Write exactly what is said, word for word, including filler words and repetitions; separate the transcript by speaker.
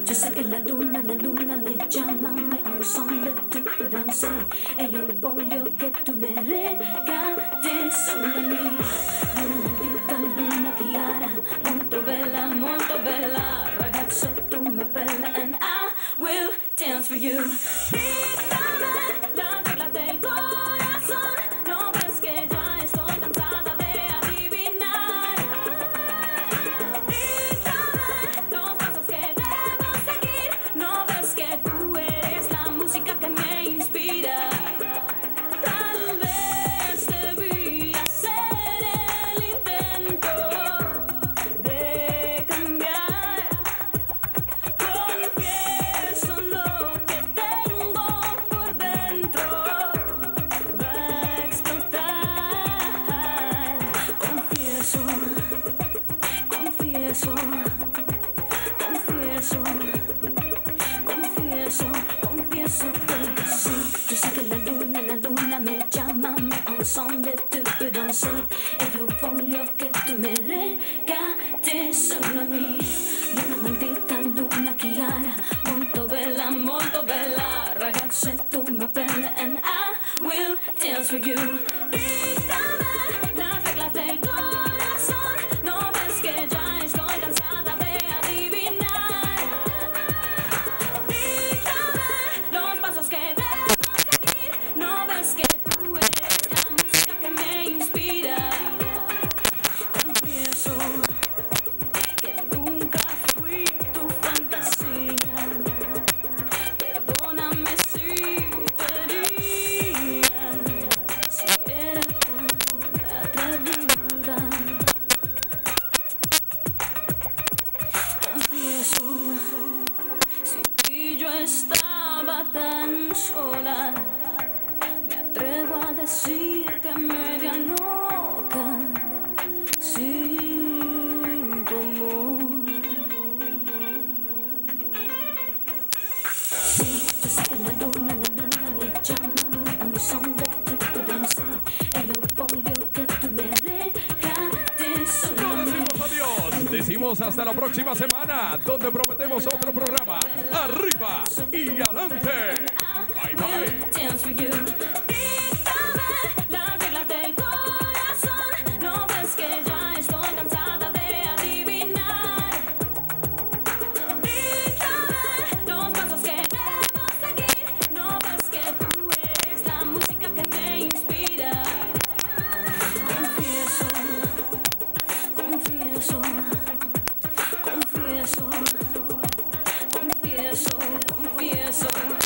Speaker 1: Yo sé che la luna, la luna mi chiama, me ha un son de tu danza e io voglio che tu mi regali solo a me. Luna maldita, luna chiara, molto bella, molto bella, ragazzo tu mi bella and I will dance for you. Dítame las reglas del corazón, no ves que ya estoy cansada de adivinar. Dítame los pasos que debo seguir, no ves que tú eres la música que me inspira. Tal vez debí hacer el intento de cambiar. Confieso lo que tengo por dentro va a explotar. Confieso, confieso, confieso, confieso, confieso que sí. Yo sé que la luna, la luna me llama, me ha un son de tu danza e io voglio che tu mi regali solo a me. Luna maldita, luna chiara, molto bella, molto bella, ragazza tu mi bella and I will dance for you. Dítame las reglas del corazón, no ves que ya estoy cansada de adivinar. Dítame los pasos que debo seguir, no ves que tú eres la música que me inspira. Confieso que nunca fui tu fantasía, perdóname si te hería, si era tan atrevida. Confieso, sin ti yo estaba tan sola, me atrevo a decir que media loca, sin tu amor. Sí, yo sé que la luna, la luna mi llama, mi ha un son de tu danza e io voglio che tu mi regali solo a
Speaker 2: No
Speaker 1: me.
Speaker 2: decimos adiós, decimos hasta la próxima semana, donde prometemos otro programa. Arriba y adelante. Bye bye.
Speaker 1: Dance for you. Dítame las reglas del corazón, no ves que ya estoy cansada de adivinar. Dítame los pasos que debo seguir, no ves que tú eres la música que me inspira. Confieso, confieso, confieso, confieso, confieso.